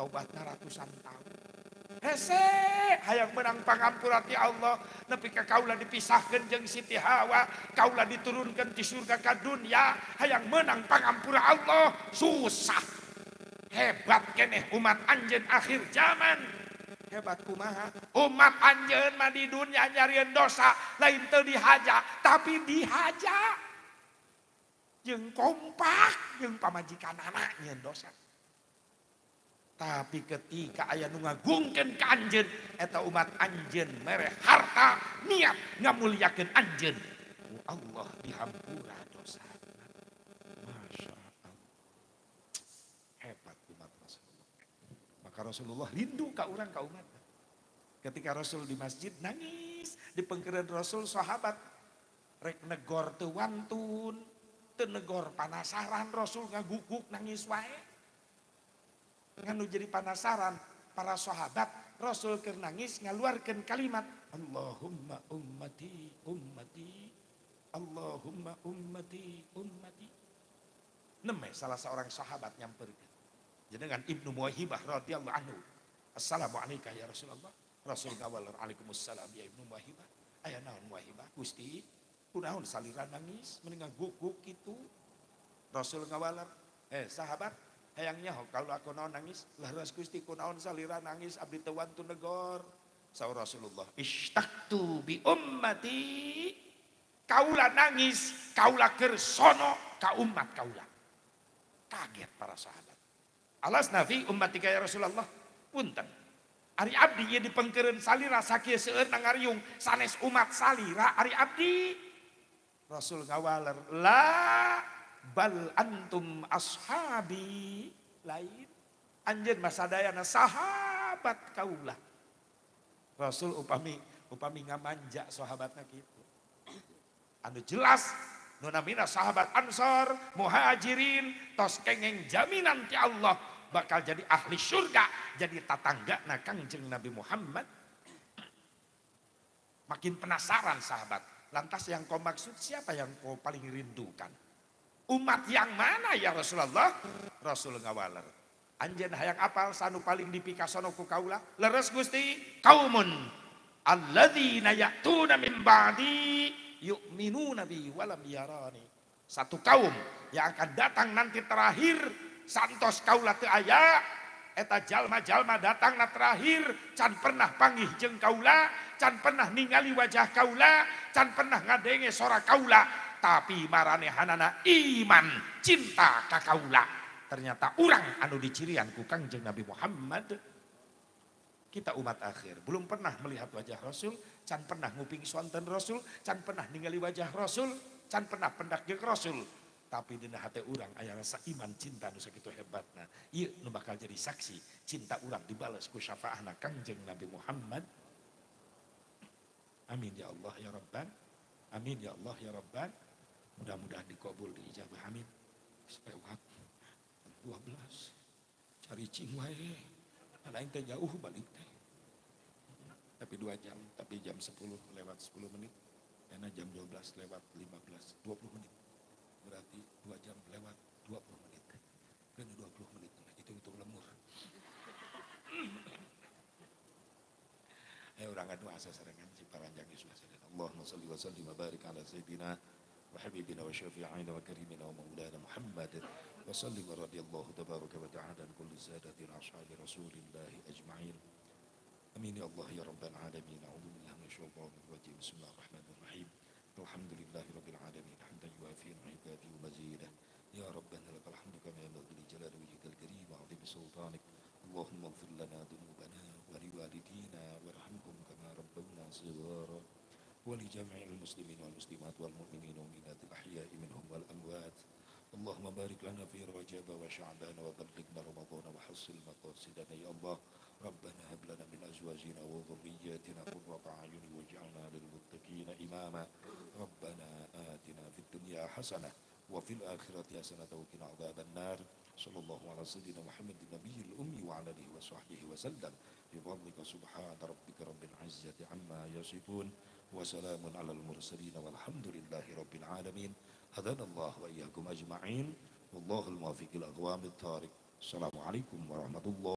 tobatna ratusan tahun. Hese hayang menang pangampura ti Allah nepi ka kaula dipisahkeun jeung Siti Hawa, kaula diturunkeun ti surga ka dunya, hayang menang pangampura Allah susah. Hebat keneh umat anjeun akhir zaman. Hebat kumaha? Umat anjeun mah di dunya nyarieun dosa lain teu dihaja, tapi dihaja. Jeung kompak jeung pamajikanana nyieun dosa. Tapi ketika aya nu ngagungkeun ka anjeun eta umat anjeun mere harta niat ngamulyakeun anjeun, Allah dihampura dosa. Masya Allah. Hebat umat Rasulullah. Maka Rasulullah rindu ka urang ka umat. Ketika Rasul di masjid nangis, di pengkereun Rasul sahabat rek negor teu wantun, teu negor panasaran, Rasul ngaguguk nangis wae. Nganu jadi panasaran para sahabat, Rasul keur nangis ngaluarkeun kalimat Allahumma ummati ummati Allahumma ummati ummati. Neme salah seorang sahabat nyamperkeun jenengan Ibnu Muwahhibah radhiyallahu anhu, assalamualaikum ya Rasulullah. Rasul ngawalar alaikumussalam ya Ibnu Muwahhibah. Aya naon Muwahhibah? Gusti kunaon salira nangis mending ngaguguk kitu. Rasul ngawalar, sahabat hayang nyaho kalau aku naon nangis, laras Gusti kunaon salira nangis abdi teu wantun negor. Saur Rasulullah, ishtaqtu bi ummati. Kaula nangis, kaula keur sono ka umat kaula. Kaget para sahabat. Alas nafi ummatika ya Rasulullah. Punten. Ari abdi ieu dipengkeureun salira sakieu seueur ngariung sanes umat salira ari abdi. Rasul ngawaler, la bal antum ashabi, lain anjeun mah sadayana sahabat kaula. Rasul upami ngamanja sahabatna kitu. Anu jelas nu namina sahabat Ansor, Muhajirin tos kengeng jaminan ti Allah bakal jadi ahli surga, jadi tatanggana Kangjeng Nabi Muhammad. Makin penasaran sahabat, lantas yang kau maksud siapa yang kau paling rindukan? Umat yang mana ya Rasulullah? Rasul ngawaler, anjeun hayang apal sanu paling dipikasono ku kaula? Leres Gusti, kaumun alladzina ya'tuna min ba'di yu'minuna bi walam yarani. Satu kaum yang akan datang nanti terakhir santos kaula teu aya, eta jalma-jalma datangna terakhir can pernah panggih jeung kaula, can pernah ningali wajah kaula, can pernah ngadenge sora kaula, tapi maranehanana iman cinta ka kaula. Ternyata urang anu dicirian ku Kangjeng Nabi Muhammad. Kita umat akhir belum pernah melihat wajah Rasul, can pernah nguping sonten Rasul, can pernah ningali wajah Rasul, can pernah pendak jeung Rasul. Tapi dina hati urang aya rasa iman cinta nu sakitu hebatna. Ieu nu bakal jadi saksi cinta urang dibales ku syafaatna Kangjeng Nabi Muhammad. Amin ya Allah ya Rabban. Amin ya Allah ya Rabban. Mudah-mudahan dikabul diijabah amin. Lewat 12. Cari cing wae. Ana teh jauh balik teh. Tapi 2 jam, tapi jam 10 lewat 10 menit. Karena jam 12 lewat 15, 20 menit. Berarti 2 jam lewat 20 menit. Kan 20 menit, hitung-hitung lemur. Orang adu asa serangan si paranjang suasana. Allahumma shalli wa sallim wa barik ala sayyidina wa habibina wa syafi'ina wa karimina wa maulana Muhammad wa sallim wa radiyallahu tabaraka wa ta'ala kulli sadatina ashabi rasulillahi ajma'in. Amin ya Allah ya rabbal alamin. A'udzu billahi minasyaitonir rajim. Bismillahirrahmanirrahim. Alhamdulillahi rabbil alamin. Hamdan yuwafi ni'mati wa mazidah. Ya rabbana lakal hamdu kama yanbaghi li jalali wajhikal karim wa 'azimi sultanik. Allahumma ighfir lana dhunubana wa liwalidina warhamhum kama rabbawna shighara wa li jami'il muslimin wal muslimat wal mu'minin wal mu'minatil ahya'i minhum wal amwat. Allahumma barik lana fi Rajab wa Sya'ban wa ballighna Ramadan wa hassil maqasidana ya Allah. Rabbana hab lana min azwajina wa dhurriyyatina qurrata a'yun waj'alna lil muttaqina imama. Rabbana atina fid dunya hasanah wa fil akhirati hasanah wa qina adzaban nar. Sallallahu ala sayyidina Muhammadin nabiyil ummi wa ala alihi wa sahbihi wa sallam. Bi fadlika subhana rabbika rabbil izzati amma yasifun wa salamun alal mursalin walhamdulillahi rabbil alamin. Hadanallahu wa iyyakum ajma'in. Wallahul muwaffiq ila aqwamit thariq. Assalamualaikum warahmatullahi